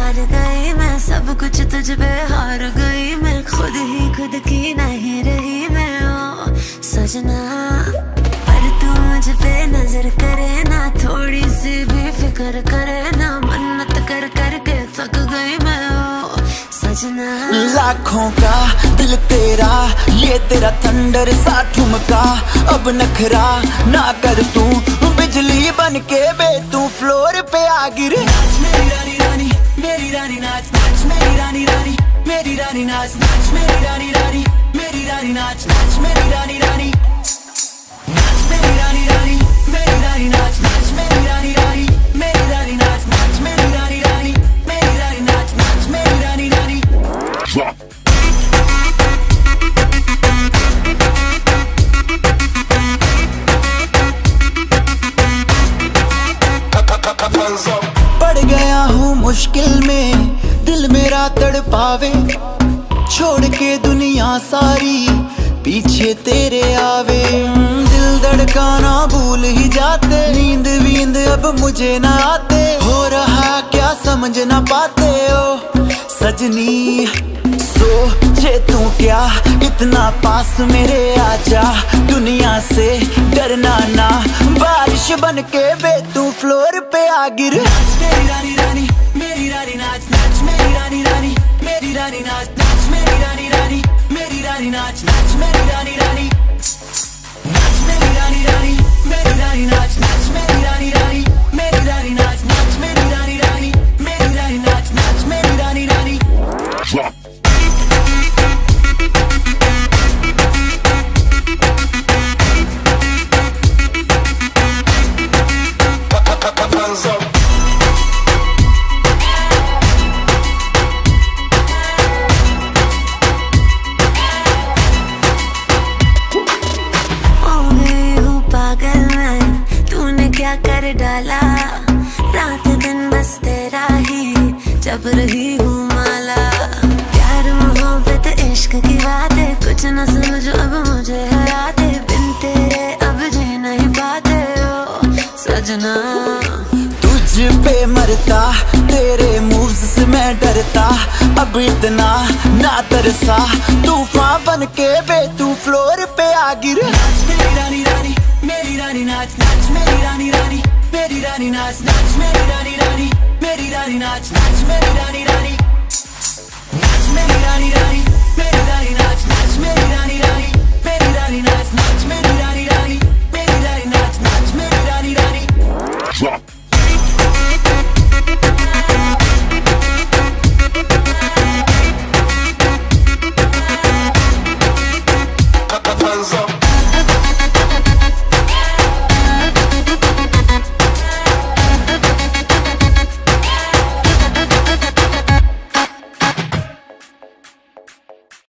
हार गई मैं, सब कुछ तुझ पे हार गई मैं, खुद ही खुद की नहीं रही मैं ओ सजना। पर तू मुझ पे नजर करे ना, थोड़ी सी भी फिक्र करे ना, मन्नत कर करके थक गई मैं ओ सजना। लाखों का दिल तेरा, ये तेरा थंडर सा ठुमका, अब नखरा ना कर तू, बिजली बन के बे तू फ्लोर पे आ गिरे। नाच मेरी रानी रानी, मेरी रानी नाच, नाच मेरी रानी रानी, मेरी रानी नाच, नाच मेरी रानी रानी, मेरी रानी नाच, नाच मेरी रानी रानी, नाच मेरी रानी रानी, मेरी रानी नाच, नाच मेरी रानी रानी, मेरी रानी नाच, नाच मेरी रानी रानी, मेरी रानी नाच, नाच मेरी रानी रानी। पड़ गया हूँ मुश्किल में, दिल मेरा तड़पावे, छोड़ के दुनिया सारी पीछे तेरे आवे। दिल धड़काना भूल ही जाते, नींद वींद अब मुझे ना आते, हो रहा क्या समझ ना पाते ओ सजनी। सोचे तू क्या इतना पास मेरे आजा, दुनिया से डरना ना, बारिश बन के बे तू फ्लोर पे आ गिर। नाच मेरी रानी रानी, मेरी रानी नाच, नाच मेरी रानी रानी, मेरी रानी नाच, नाच मेरी रानी रानी, मेरी रानी नाच, नाच मेरी रानी रानी, नाच मेरी रानी रानी, मेरी रानी नाच, नाच मेरी रानी रानी, मेरी रानी नाच, नाच मेरी रानी रानी, मेरी रानी नाच, नाच मेरी रानी रानी। क्या कर डाला, रात दिन बस तेरा ही जब रही हूँ माला। प्यार मोहब्बत इश्क की बातें कुछ न समझो अब मुझे है आते, बिन तेरे अब जी नहीं पाते ओ सजना। तुझ पे मरता, तेरे मूव्स से मैं डरता, अब इतना ना तरसा, तूफान बन के बे तू फ्लोर पे आ गिर। नाच मेरी रानी रानी, मेरी रानी नाच, नाच मेरी रानी रानी, मेरी रानी नाच, नाच मेरी रानी रानी, मेरी रानी नाच, नाच मेरी रानी रानी, नाच मेरी रानी रानी, मेरी रानी नाच, नाच मेरी रानी रानी, मेरी रानी नाच, नाच मेरी